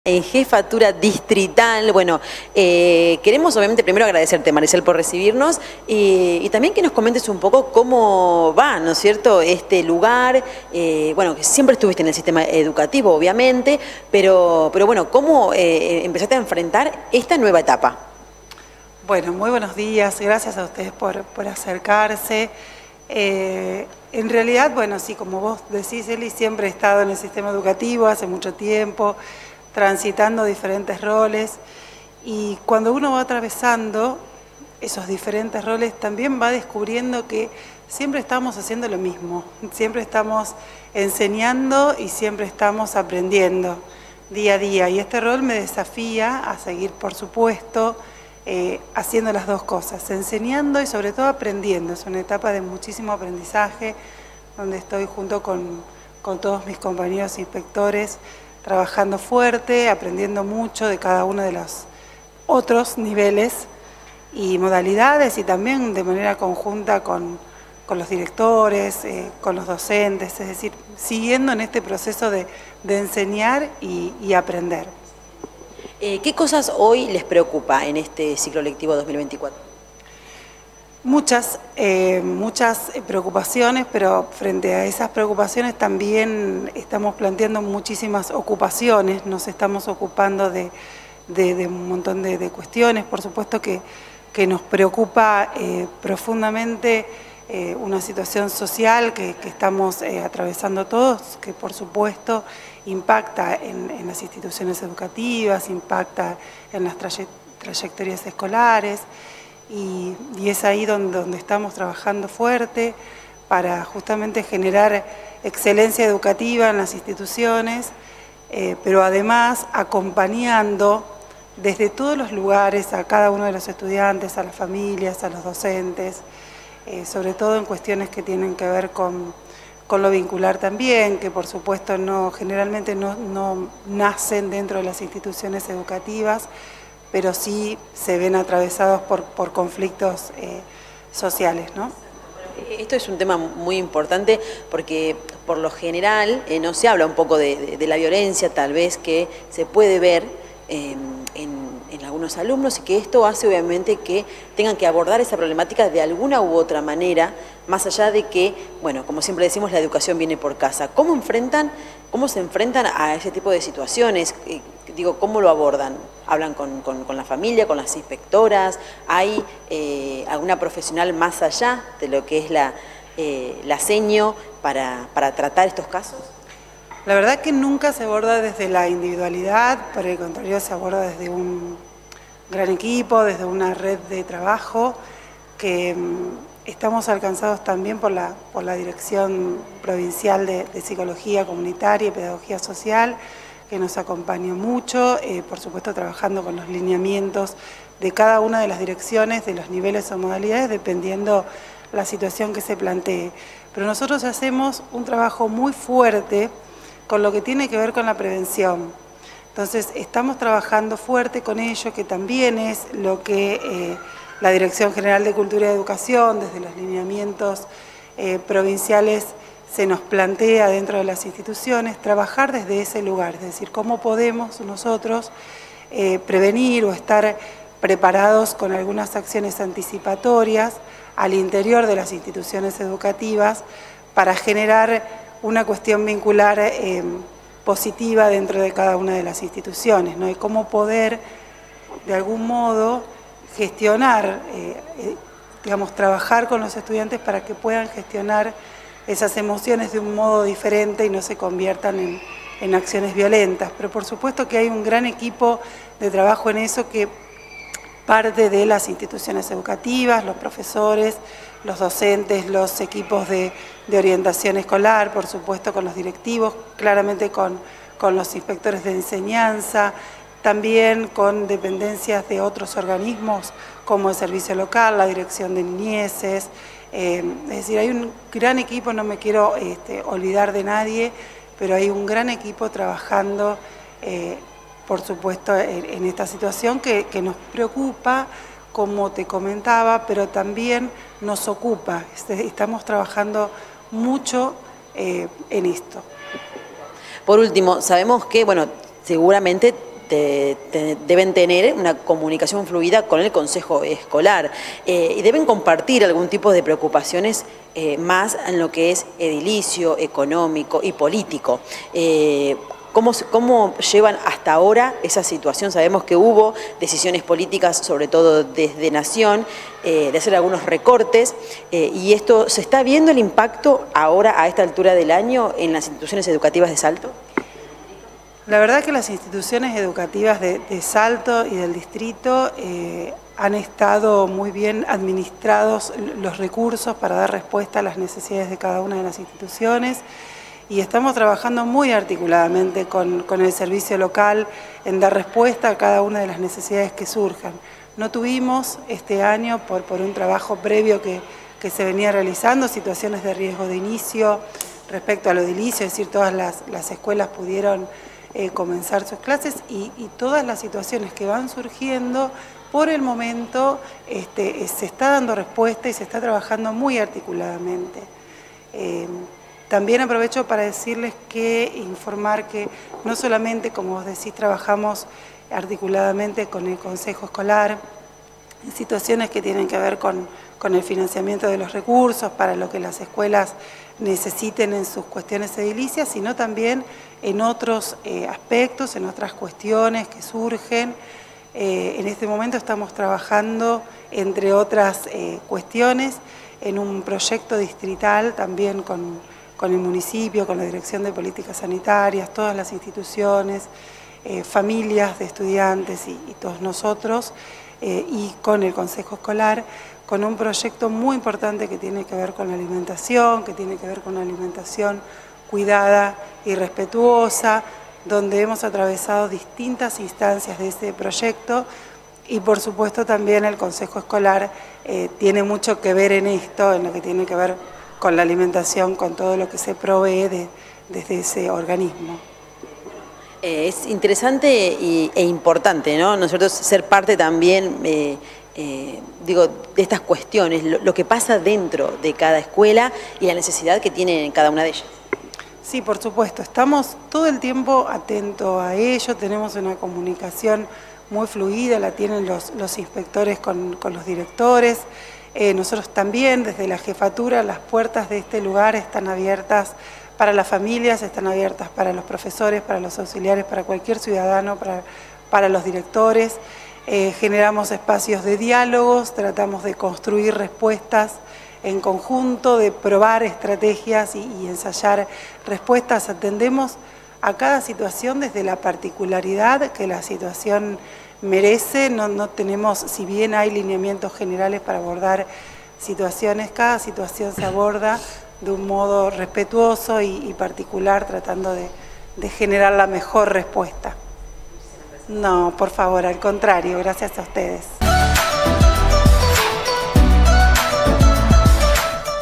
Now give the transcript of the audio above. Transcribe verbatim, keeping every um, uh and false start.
En jefatura distrital. Bueno, eh, queremos obviamente primero agradecerte, Maricel, por recibirnos y, y también que nos comentes un poco cómo va, ¿no es cierto?, este lugar. Eh, bueno, que siempre estuviste en el sistema educativo, obviamente, pero, pero bueno, ¿cómo eh, empezaste a enfrentar esta nueva etapa? Bueno, muy buenos días, gracias a ustedes por, por acercarse. Eh, en realidad, bueno, sí, como vos decís, Eli, siempre he estado en el sistema educativo hace mucho tiempo, transitando diferentes roles, y cuando uno va atravesando esos diferentes roles también va descubriendo que siempre estamos haciendo lo mismo, siempre estamos enseñando y siempre estamos aprendiendo día a día, y este rol me desafía a seguir, por supuesto, eh, haciendo las dos cosas, enseñando y sobre todo aprendiendo. Es una etapa de muchísimo aprendizaje, donde estoy junto con, con todos mis compañeros inspectores, trabajando fuerte, aprendiendo mucho de cada uno de los otros niveles y modalidades, y también de manera conjunta con, con los directores, eh, con los docentes, es decir, siguiendo en este proceso de, de enseñar y, y aprender. Eh, ¿Qué cosas hoy les preocupa en este ciclo lectivo dos mil veinticuatro? Muchas, eh, muchas preocupaciones, pero frente a esas preocupaciones también estamos planteando muchísimas ocupaciones, nos estamos ocupando de, de, de un montón de, de cuestiones. Por supuesto que, que nos preocupa eh, profundamente eh, una situación social que, que estamos eh, atravesando todos, que por supuesto impacta en, en las instituciones educativas, impacta en las traye, trayectorias escolares. Y, y es ahí donde, donde estamos trabajando fuerte para justamente generar excelencia educativa en las instituciones, eh, pero además acompañando desde todos los lugares a cada uno de los estudiantes, a las familias, a los docentes, eh, sobre todo en cuestiones que tienen que ver con, con lo vincular también, que por supuesto no, generalmente no, no nacen dentro de las instituciones educativas, pero sí se ven atravesados por, por conflictos eh, sociales, ¿no? Esto es un tema muy importante porque por lo general eh, no se habla un poco de, de, de la violencia tal vez que se puede ver eh, en, en algunos alumnos, y que esto hace obviamente que tengan que abordar esa problemática de alguna u otra manera, más allá de que, bueno, como siempre decimos, la educación viene por casa. ¿Cómo enfrentan, cómo se enfrentan a ese tipo de situaciones? Eh, digo, ¿cómo lo abordan? ¿Hablan con, con, con la familia, con las inspectoras? ¿Hay eh, alguna profesional más allá de lo que es la, eh, la seño para, para tratar estos casos? La verdad que nunca se aborda desde la individualidad, por el contrario se aborda desde un gran equipo, desde una red de trabajo que um, estamos alcanzados también por la, por la Dirección Provincial de, de Psicología Comunitaria y Pedagogía Social, que nos acompañó mucho, eh, por supuesto trabajando con los lineamientos de cada una de las direcciones, de los niveles o modalidades, dependiendo la situación que se plantee. Pero nosotros hacemos un trabajo muy fuerte con lo que tiene que ver con la prevención. Entonces estamos trabajando fuerte con ello, que también es lo que eh, la Dirección General de Cultura y Educación, desde los lineamientos eh, provinciales, se nos plantea dentro de las instituciones, trabajar desde ese lugar, es decir, cómo podemos nosotros eh, prevenir o estar preparados con algunas acciones anticipatorias al interior de las instituciones educativas para generar una cuestión vincular eh, positiva dentro de cada una de las instituciones, ¿no? Y cómo poder, de algún modo, gestionar, eh, eh, digamos, trabajar con los estudiantes para que puedan gestionar esas emociones de un modo diferente y no se conviertan en, en acciones violentas. Pero por supuesto que hay un gran equipo de trabajo en eso que parte de las instituciones educativas, los profesores, los docentes, los equipos de, de orientación escolar, por supuesto con los directivos, claramente con, con los inspectores de enseñanza, también con dependencias de otros organismos como el Servicio Local, la Dirección de Niñeces. Eh, es decir, hay un gran equipo, no me quiero este, olvidar de nadie, pero hay un gran equipo trabajando, eh, por supuesto, en, en esta situación que, que nos preocupa, como te comentaba, pero también nos ocupa. Estamos trabajando mucho eh, en esto. Por último, sabemos que, bueno, seguramente te, te, deben tener una comunicación fluida con el consejo escolar eh, y deben compartir algún tipo de preocupaciones eh, más en lo que es edilicio, económico y político. Eh, ¿Cómo, ¿Cómo llevan hasta ahora esa situación? Sabemos que hubo decisiones políticas, sobre todo desde Nación, eh, de hacer algunos recortes, eh, y esto, ¿se está viendo el impacto ahora a esta altura del año en las instituciones educativas de Salto? La verdad que las instituciones educativas de, de Salto y del distrito eh, han estado muy bien administrados los recursos para dar respuesta a las necesidades de cada una de las instituciones. Y estamos trabajando muy articuladamente con, con el servicio local en dar respuesta a cada una de las necesidades que surjan. No tuvimos este año, por, por un trabajo previo que, que se venía realizando, situaciones de riesgo de inicio respecto a lo edilicio, es decir, todas las, las escuelas pudieron eh, comenzar sus clases y, y todas las situaciones que van surgiendo, por el momento este, se está dando respuesta y se está trabajando muy articuladamente. Eh, También aprovecho para decirles que, informar que no solamente, como vos decís, trabajamos articuladamente con el Consejo Escolar, en situaciones que tienen que ver con, con el financiamiento de los recursos para lo que las escuelas necesiten en sus cuestiones edilicias, sino también en otros eh, aspectos, en otras cuestiones que surgen. Eh, en este momento estamos trabajando, entre otras eh, cuestiones, en un proyecto distrital también con con el municipio, con la Dirección de Políticas Sanitarias, todas las instituciones, eh, familias de estudiantes y, y todos nosotros, eh, y con el Consejo Escolar, con un proyecto muy importante que tiene que ver con la alimentación, que tiene que ver con una alimentación cuidada y respetuosa, donde hemos atravesado distintas instancias de ese proyecto y por supuesto también el Consejo Escolar eh, tiene mucho que ver en esto, en lo que tiene que ver con la alimentación, con todo lo que se provee de, desde ese organismo. Eh, es interesante y, e importante, ¿no? Nosotros ser parte también, eh, eh, digo, de estas cuestiones, lo, lo que pasa dentro de cada escuela y la necesidad que tiene cada una de ellas. Sí, por supuesto, estamos todo el tiempo atentos a ello, tenemos una comunicación muy fluida, la tienen los, los inspectores con, con los directores. Eh, nosotros también, desde la jefatura, las puertas de este lugar están abiertas para las familias, están abiertas para los profesores, para los auxiliares, para cualquier ciudadano, para, para los directores. Eh, generamos espacios de diálogos, tratamos de construir respuestas en conjunto, de probar estrategias y, y ensayar respuestas. Atendemos a cada situación desde la particularidad que la situación merece, no, no tenemos, si bien hay lineamientos generales para abordar situaciones, cada situación se aborda de un modo respetuoso y, y particular, tratando de, de generar la mejor respuesta. No, por favor, al contrario, gracias a ustedes.